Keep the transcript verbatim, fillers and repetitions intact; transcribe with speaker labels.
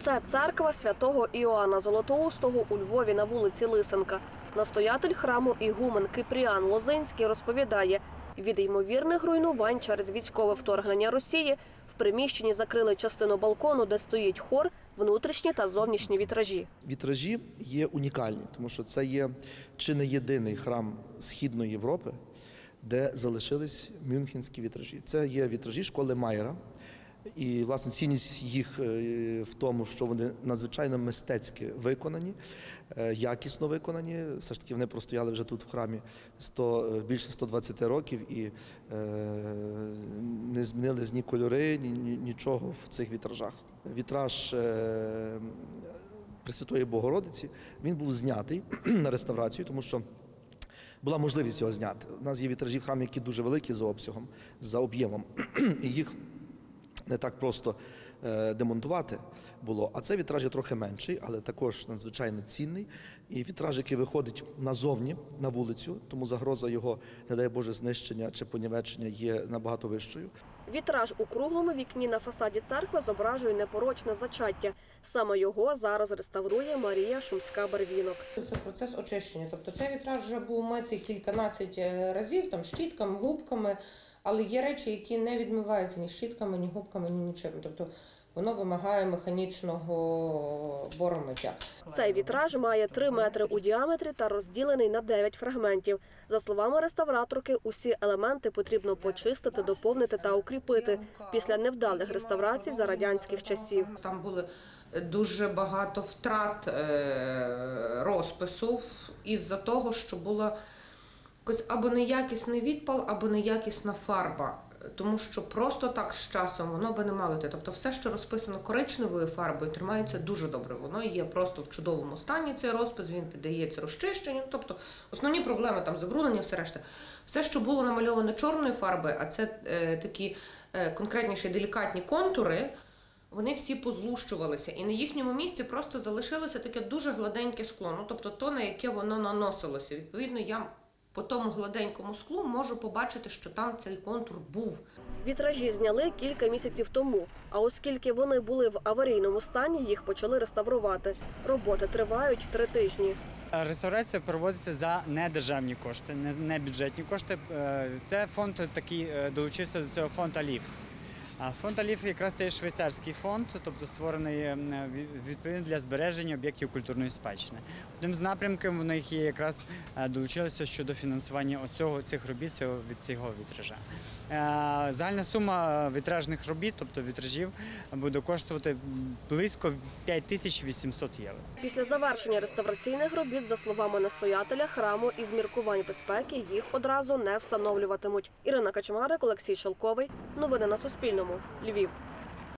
Speaker 1: Це церква святого Іоанна Золотоустого у Львові на вулиці Лисенка. Настоятель храму ігумен Кипріан Лозинський розповідає, від ймовірних руйнувань через військове вторгнення Росії в приміщенні закрили частину балкону, де стоїть хор, внутрішні та зовнішні вітражі.
Speaker 2: Вітражі є унікальні, тому що це є чи не єдиний храм Східної Європи, де залишились мюнхенські вітражі. Це є вітражі школи Майера. І, власне, цінність їх в тому, що вони надзвичайно мистецьки виконані, якісно виконані. Все ж таки вони простояли вже тут в храмі сто, більше ста двадцяти років і е, не змінились ні кольори, ні, нічого в цих вітражах. Вітраж е, Пресвятої Богородиці, він був знятий на реставрацію, тому що була можливість його зняти. У нас є вітражі в храмі, які дуже великі за обсягом, за об'ємом, і їх не так просто демонтувати було. А це вітраж є трохи менший, але також надзвичайно цінний. І вітраж, який виходить назовні, на вулицю, тому загроза його, не дай Боже, знищення чи понівечення є набагато вищою.
Speaker 1: Вітраж у круглому вікні на фасаді церкви зображує непорочне зачаття. Саме його зараз реставрує Марія Шумська-Барвінок.
Speaker 3: Це процес очищення. Тобто цей вітраж вже був митий кільканадцять разів, там, щітками, губками, але є речі, які не відмиваються ні щітками, ні губками, ні нічим. Тобто воно вимагає механічного боромиття.
Speaker 1: Цей вітраж має три метри у діаметрі та розділений на дев'ять фрагментів. За словами реставраторки, усі елементи потрібно почистити, доповнити та укріпити після невдалих реставрацій за радянських часів.
Speaker 3: Там були дуже багато втрат розпису із-за того, що була або неякісний відпал, або неякісна фарба. Тому що просто так з часом воно би не мало йти. Тобто все, що розписано коричневою фарбою, тримається дуже добре. Воно є просто в чудовому стані, цей розпис, він піддається розчищенню. Тобто основні проблеми там забруднення, все решта. Все, що було намальовано чорною фарбою, а це е, такі е, конкретніші делікатні контури, вони всі позлущувалися. І на їхньому місці просто залишилося таке дуже гладеньке скло. Ну, тобто то, на яке воно наносилося. Відповідно, я по тому гладенькому склу можу побачити, що там цей контур був.
Speaker 1: Вітражі зняли кілька місяців тому, а оскільки вони були в аварійному стані, їх почали реставрувати. Роботи тривають три тижні.
Speaker 4: Реставрація проводиться за недержавні кошти, не бюджетні кошти. Це фонд такий, долучився до цього фонд АЛІФ. Фонд АЛІФ якраз це є швейцарський фонд, тобто створений відповідно для збереження об'єктів культурної спадщини. Одним з напрямків в них є якраз долучилося щодо фінансування оцього, цих робіт цього, від цього вітража. Загальна сума вітражних робіт, тобто вітражів, буде коштувати близько п'ять тисяч вісімсот євро.
Speaker 1: Після завершення реставраційних робіт, за словами настоятеля храму, із міркувань безпеки їх одразу не встановлюватимуть. Ірина Качмарик, Олексій Шелковий. Новини на Суспільному. Львів.